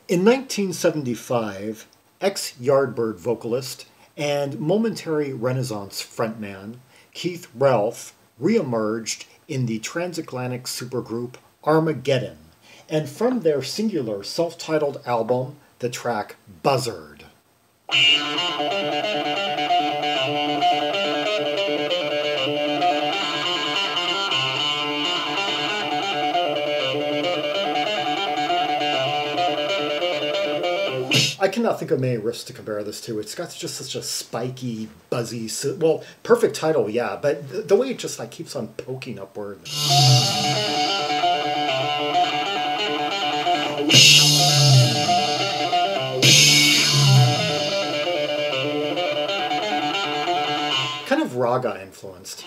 In 1975, ex-Yardbird vocalist and momentary Renaissance frontman Keith Relf re-emerged in the transatlantic supergroup Armageddon, and from their singular self-titled album, the track Buzzard. I cannot think of many riffs to compare this to. It's got just such a spiky, buzzy, well, perfect title, yeah, but the way it just like keeps on poking upward. Kind of raga influenced.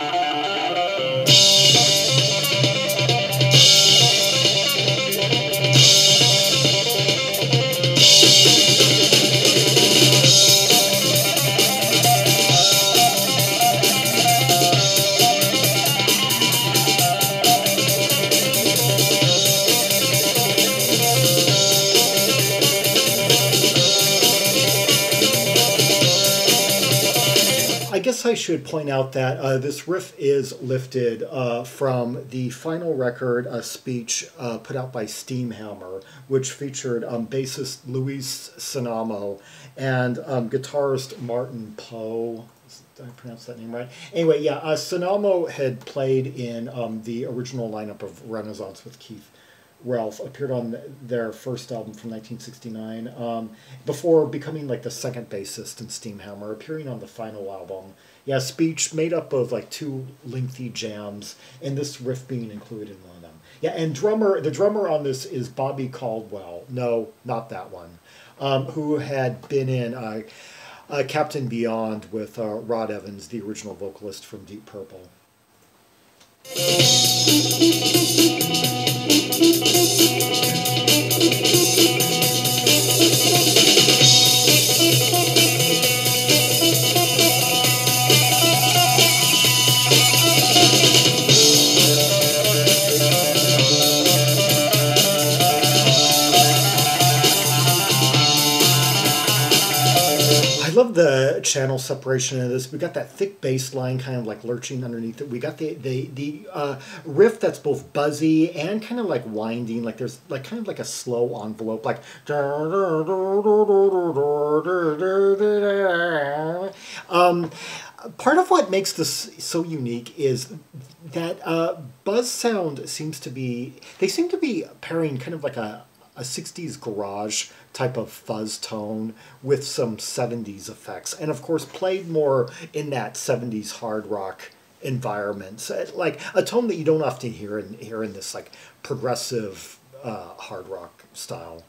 I guess I should point out that this riff is lifted from the final record, a speech put out by Streamhammer, which featured bassist Luis Cennamo and guitarist Martin Poe. Did I pronounce that name right? Anyway, yeah, Cennamo had played in the original lineup of Renaissance with Keith Relf, appeared on their first album from 1969, before becoming like the second bassist in Streamhammer, appearing on the final album. Yeah, speech made up of like two lengthy jams, and this riff being included in one of them. Yeah, and the drummer on this is Bobby Caldwell. No, not that one. Who had been in Captain Beyond with Rod Evans, the original vocalist from Deep Purple. I love the channel separation of this. We got that thick bass line kind of like lurching underneath it. We got the riff that's both buzzy and kind of like winding, like there's like kind of like a slow envelope, like part of what makes this so unique is that buzz sound seems to be pairing kind of like a 60s garage type of fuzz tone with some 70s effects, and of course played more in that 70s hard rock environment, so like a tone that you don't often hear in this like progressive hard rock style.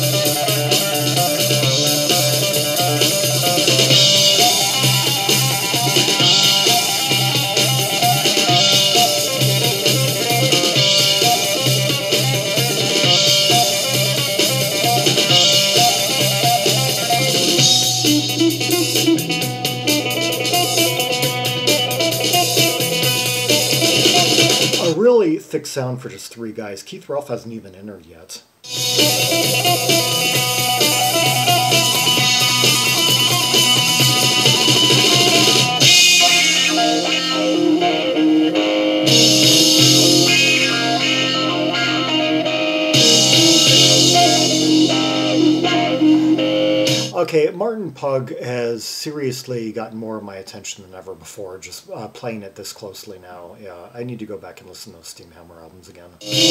Really thick sound for just three guys. Keith Relf hasn't even entered yet. Okay, Martin Pugh has seriously gotten more of my attention than ever before, just playing it this closely now. Yeah, I need to go back and listen to those Streamhammer albums again.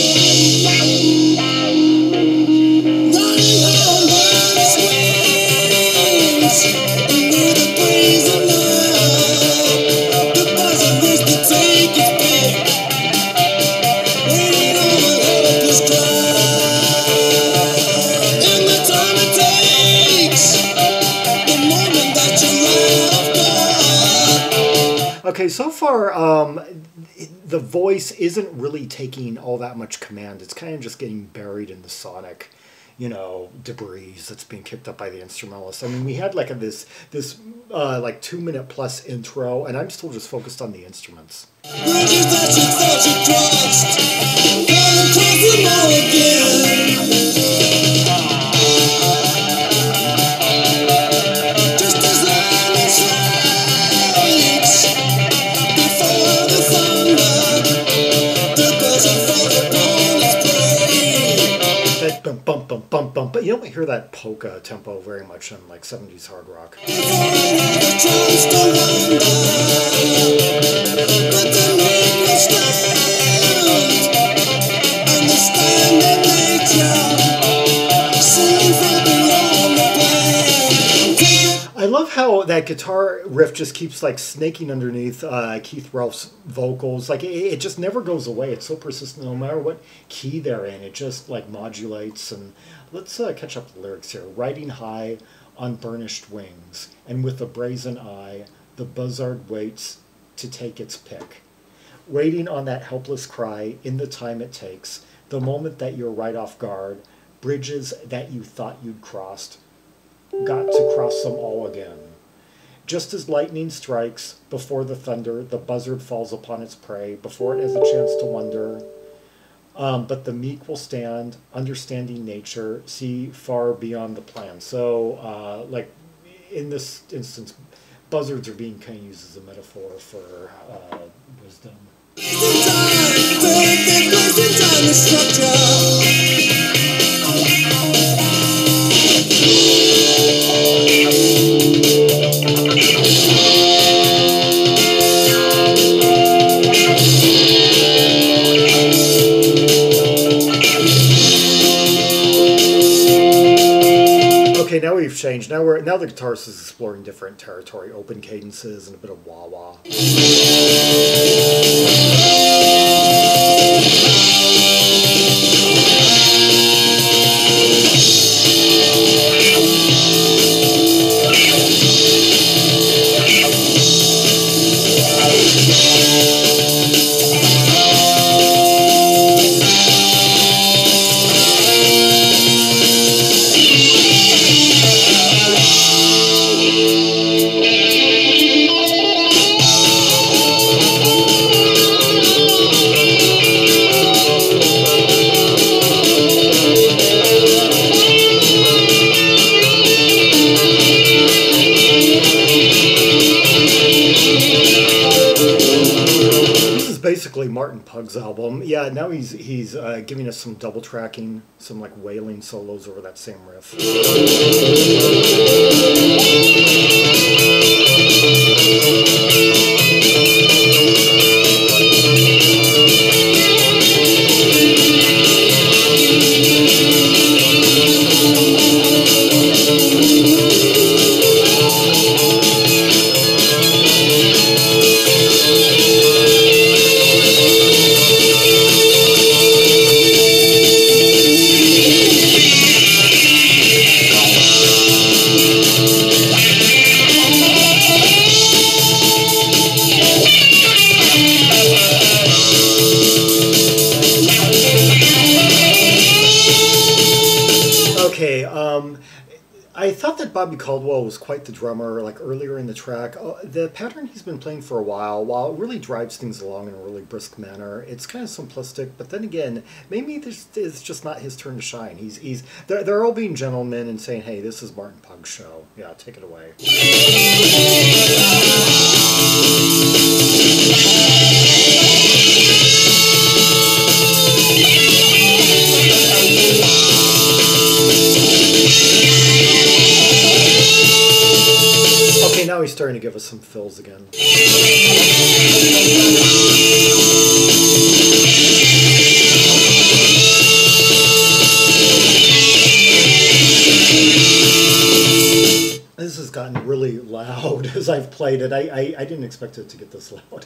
Okay, so far, the voice isn't really taking all that much command. It's kind of just getting buried in the sonic, debris that's being kicked up by the instrumentalist. I mean, we had like this like 2-minute plus intro, and I'm still just focused on the instruments. that bum bum bum bum bum. But you don't hear that polka tempo very much in like 70s hard rock. I love how that guitar riff just keeps like snaking underneath Keith Relf's vocals. Like it just never goes away. It's so persistent no matter what key they're in. It just like modulates. And let's catch up the lyrics here. Riding high on burnished wings, and with a brazen eye, the buzzard waits to take its pick. Waiting on that helpless cry in the time it takes, the moment that you're right off guard, bridges that you thought you'd crossed, got to cross them all again. Just as lightning strikes before the thunder, the buzzard falls upon its prey before it has a chance to wonder. But the meek will stand, understanding nature, see far beyond the plan. So, like in this instance, buzzards are being kind of used as a metaphor for wisdom. Okay, now we've changed. Now the guitarist is exploring different territory, open cadences and a bit of wah-wah. Basically Martin Pugh's album. Yeah, now he's giving us some double tracking, some like wailing solos over that same riff. I thought that Bobby Caldwell was quite the drummer, like earlier in the track. The pattern he's been playing for a while it really drives things along in a really brisk manner, it's kind of simplistic, but then again, maybe this is just not his turn to shine. They're all being gentlemen and saying, hey, this is Martin Pugh's show. Yeah, take it away. Okay, now he's starting to give us some fills again. This has gotten really loud as I've played it. I didn't expect it to get this loud.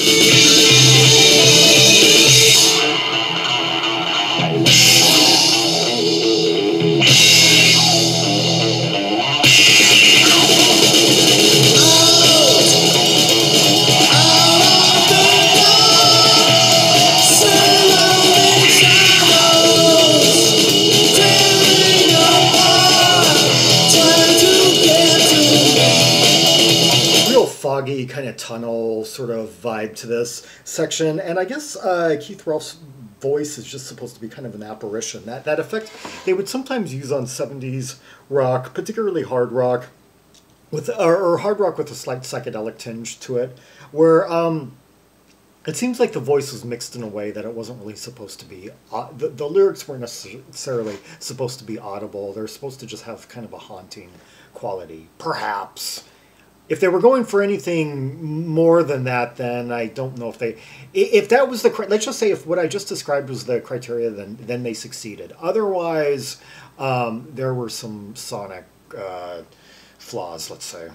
Foggy kind of tunnel sort of vibe to this section, and I guess Keith Relf's voice is just supposed to be kind of an apparition. That effect they would sometimes use on 70s rock, particularly hard rock, or hard rock with a slight psychedelic tinge to it, where It seems like the voice was mixed in a way that it wasn't really supposed to be. The lyrics weren't necessarily supposed to be audible. They're supposed to just have kind of a haunting quality, perhaps. If they were going for anything more than that, then I don't know if they... If that was the... Let's just say if what I just described was the criteria, then they succeeded. Otherwise, there were some sonic flaws, let's say.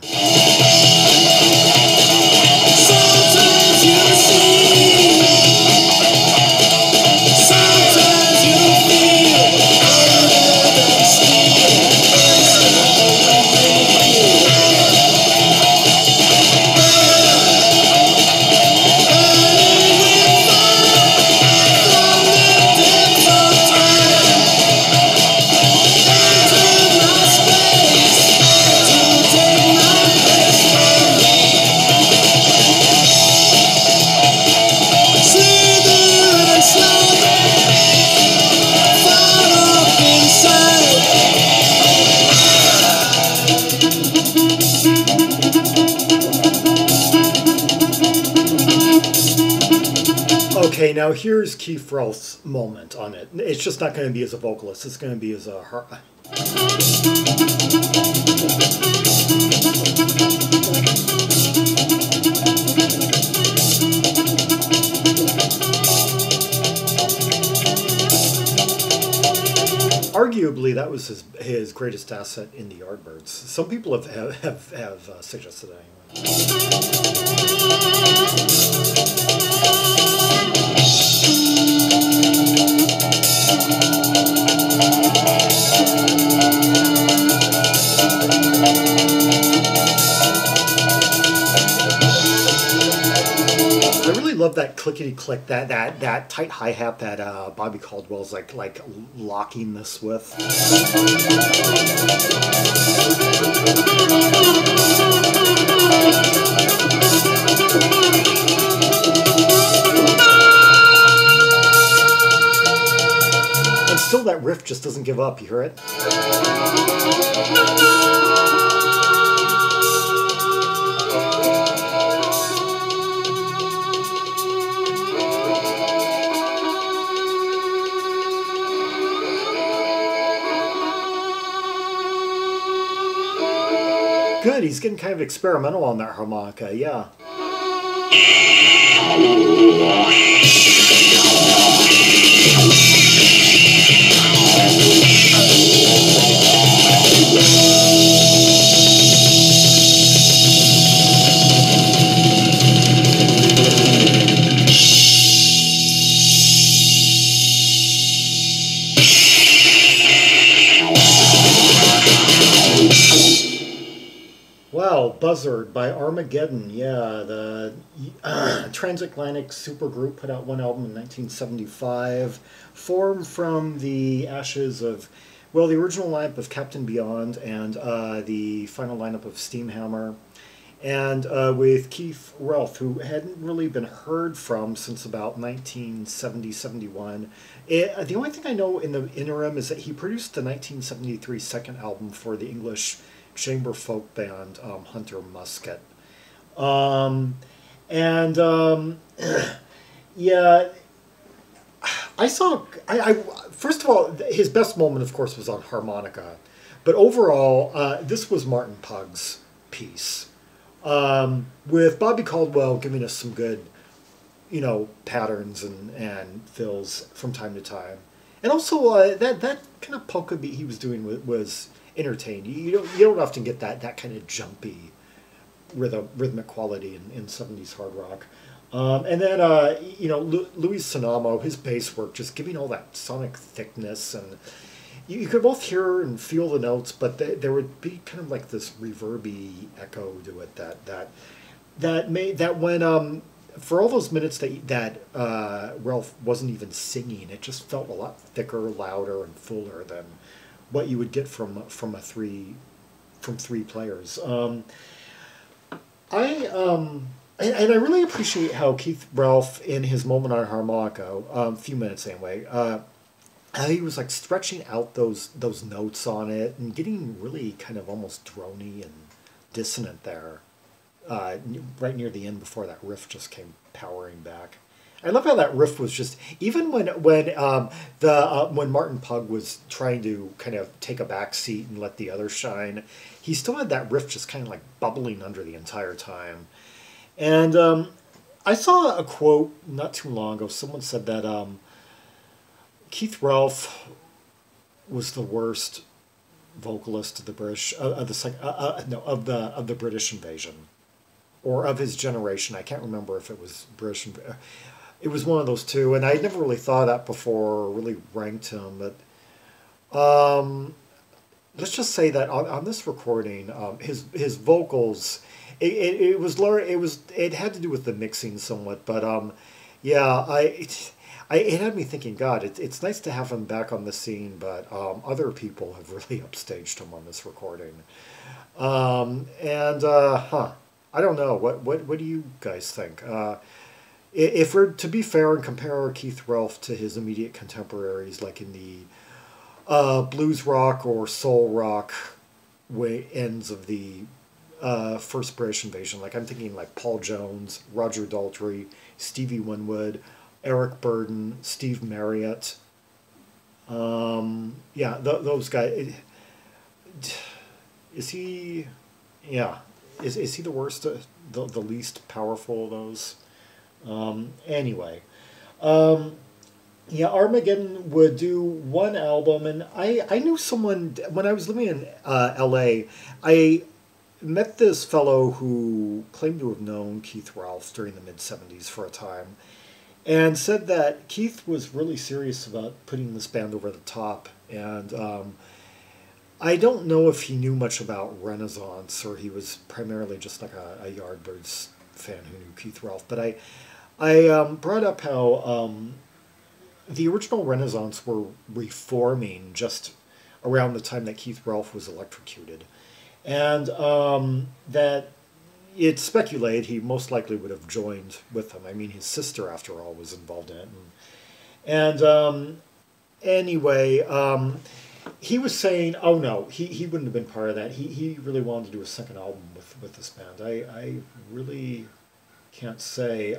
Sometimes you see, sometimes you feel harder than steel. Okay, now here's Keith Relf's moment on it. It's just not going to be as a vocalist. It's going to be as a... Arguably, that was his greatest asset in the Yardbirds. Some people have suggested that anyway. I really love that clickety click, that tight hi hat that Bobby Caldwell's like locking this with. And still, that riff just doesn't give up. You hear it? Good, he's getting kind of experimental on that harmonica, yeah. Wow, Buzzard by Armageddon, yeah, the transatlantic supergroup put out one album in 1975, formed from the ashes of, well, the original lineup of Captain Beyond and the final lineup of Streamhammer, and with Keith Relf, who hadn't really been heard from since about 1970-71. The only thing I know in the interim is that he produced the 1973 second album for the English chamber folk band Hunter Musket. Yeah, I first of all, his best moment, of course, was on harmonica. But overall, this was Martin Pugh's piece. With Bobby Caldwell giving us some good, patterns and fills from time to time. And also, that kind of polka beat he was doing was entertained. You don't often get that kind of jumpy rhythmic quality in 70s hard rock. And then Louis Cennamo, his bass work, just giving all that sonic thickness, and you could both hear and feel the notes, but there would be kind of like this reverby echo to it that when for all those minutes that Relf wasn't even singing, it just felt a lot thicker, louder, and fuller than what you would get from three players. And I really appreciate how Keith Relf, in his moment on harmonica, a few minutes anyway, how he was like stretching out those notes on it and getting really kind of almost drony and dissonant there. right near the end before that riff just came powering back. I love how that riff was just even when Martin Pugh was trying to kind of take a back seat and let the others shine, he still had that riff just kind of like bubbling under the entire time. And I saw a quote not too long ago. Someone said that Keith Relf was the worst vocalist of the British of the British invasion, or of his generation. I can't remember if it was British. It was one of those two, and I never really thought that before, or really ranked him. But let's just say that on this recording, his vocals, it had to do with the mixing somewhat. But yeah, it had me thinking, God, it's nice to have him back on the scene, but other people have really upstaged him on this recording. I don't know. What do you guys think? If we're to be fair and compare Keith Relf to his immediate contemporaries, like in the blues rock or soul rock ends of the first British invasion, like I'm thinking like Paul Jones, Roger Daltrey, Stevie Winwood, Eric Burden, Steve Marriott. Yeah, those guys. Is he? Yeah, is he the worst? The least powerful of those? Anyway, yeah, Armageddon would do one album, and I knew someone when I was living in L.A. I met this fellow who claimed to have known Keith Relf during the mid-'70s for a time, and said that Keith was really serious about putting this band over the top. And I don't know if he knew much about Renaissance, or he was primarily just like a Yardbirds fan who knew Keith Relf. But I brought up how the original Renaissance were reforming just around the time that Keith Relf was electrocuted. And that it's speculated he most likely would have joined with them. I mean, his sister, after all, was involved in it. And anyway, he was saying, oh no, he wouldn't have been part of that. He really wanted to do a second album with this band. I really can't say.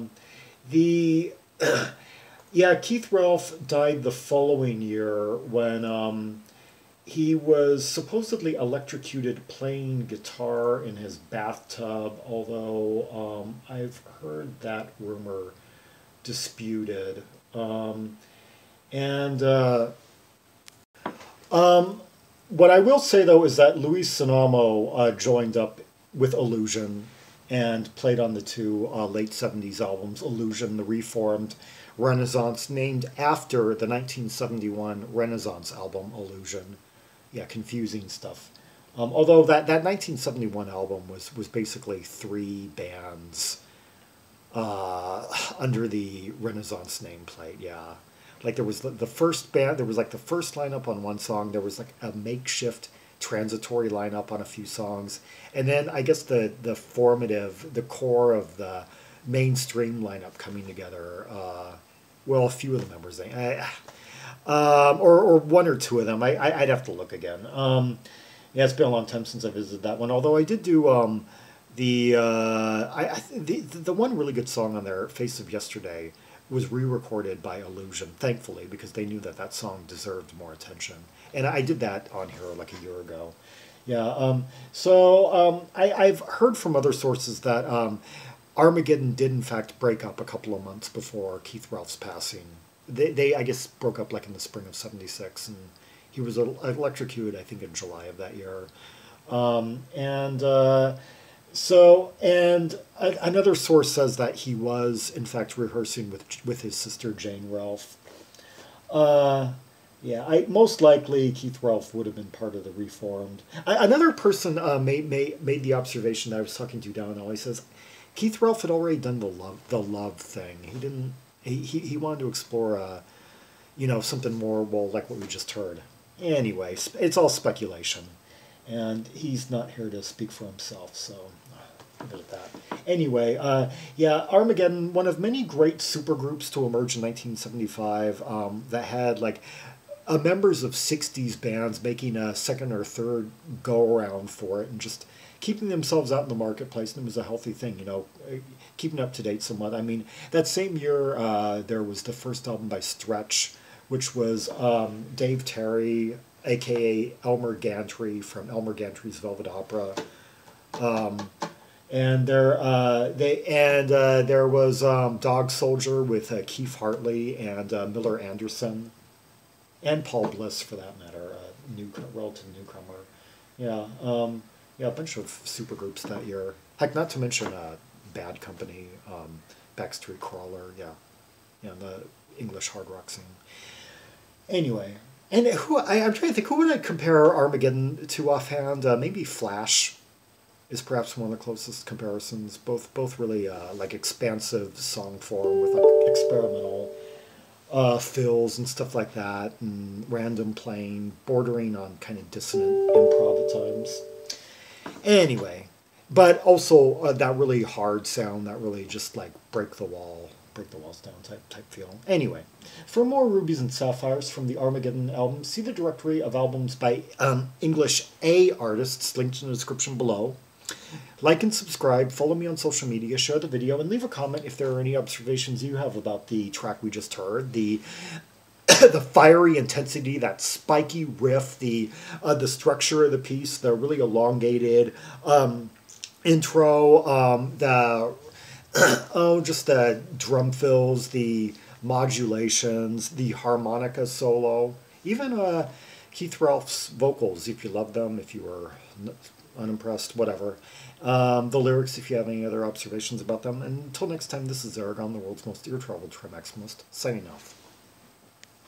Yeah, Keith Relf died the following year when he was supposedly electrocuted playing guitar in his bathtub, although I've heard that rumor disputed. What I will say, though, is that Louis Cennamo joined up with Illusion and played on the two late 70s albums, Illusion, the Reformed, Renaissance, named after the 1971 Renaissance album, Illusion. Yeah, confusing stuff. Although that 1971 album was basically three bands under the Renaissance nameplate, yeah. Like there was the first band, there was like the first lineup on one song, there was like a makeshift transitory lineup on a few songs, and then I guess the core of the mainstream lineup coming together, well, a few of the members, or one or two of them. I'd have to look again. Yeah, it's been a long time since I visited that one. Although I did do the one really good song on there, "Face of Yesterday," was re-recorded by Illusion, thankfully, because they knew that song deserved more attention. And I did that on here like a year ago. Yeah. I've heard from other sources that Armageddon did in fact break up a couple of months before Keith Relf's passing. They I guess broke up like in the spring of '76, and he was electrocuted I think in July of that year. Another source says that he was in fact rehearsing with his sister Jane Relf. Yeah, most likely Keith Relf would have been part of the Reformed. Another person made the observation that I was talking to down. He says Keith Relf had already done the love thing. He didn't. He wanted to explore, something more, well, like what we just heard. Anyway, it's all speculation, and he's not here to speak for himself, so leave it at that. Anyway, yeah, Armageddon, one of many great supergroups to emerge in 1975 that had like members of 60s bands making a second or third go around for it and just keeping themselves out in the marketplace, and it was a healthy thing, you know, keeping up to date somewhat. I mean, that same year there was the first album by Stretch, which was Dave Terry, aka Elmer Gantry from Elmer Gantry's Velvet Opera. And there was Dog Soldier with Keith Hartley and Miller Anderson, and Paul Bliss for that matter, relative newcomer. Yeah, yeah, a bunch of supergroups that year. Heck, not to mention Bad Company, Backstreet Crawler. Yeah, yeah, the English hard rock scene. Anyway, and I'm trying to think, who would I compare Armageddon to offhand? Maybe Flash is perhaps one of the closest comparisons. Both really like expansive song form with like experimental fills and stuff like that, and random playing, bordering on kind of dissonant improv at times. Anyway, but also that really hard sound, that really just like break the walls down type feel. Anyway, for more Rubies and Sapphires from the Armageddon album, see the directory of albums by English A artists linked in the description below. Like and subscribe, follow me on social media, share the video, and leave a comment if there are any observations you have about the track we just heard. The fiery intensity, that spiky riff, the structure of the piece, the really elongated intro, just the drum fills, the modulations, the harmonica solo, even Keith Relf's vocals, if you love them, if you were unimpressed, whatever. The lyrics, if you have any other observations about them. And until next time, this is Zaragon, the world's most ear-traveled trimaximalist, signing off.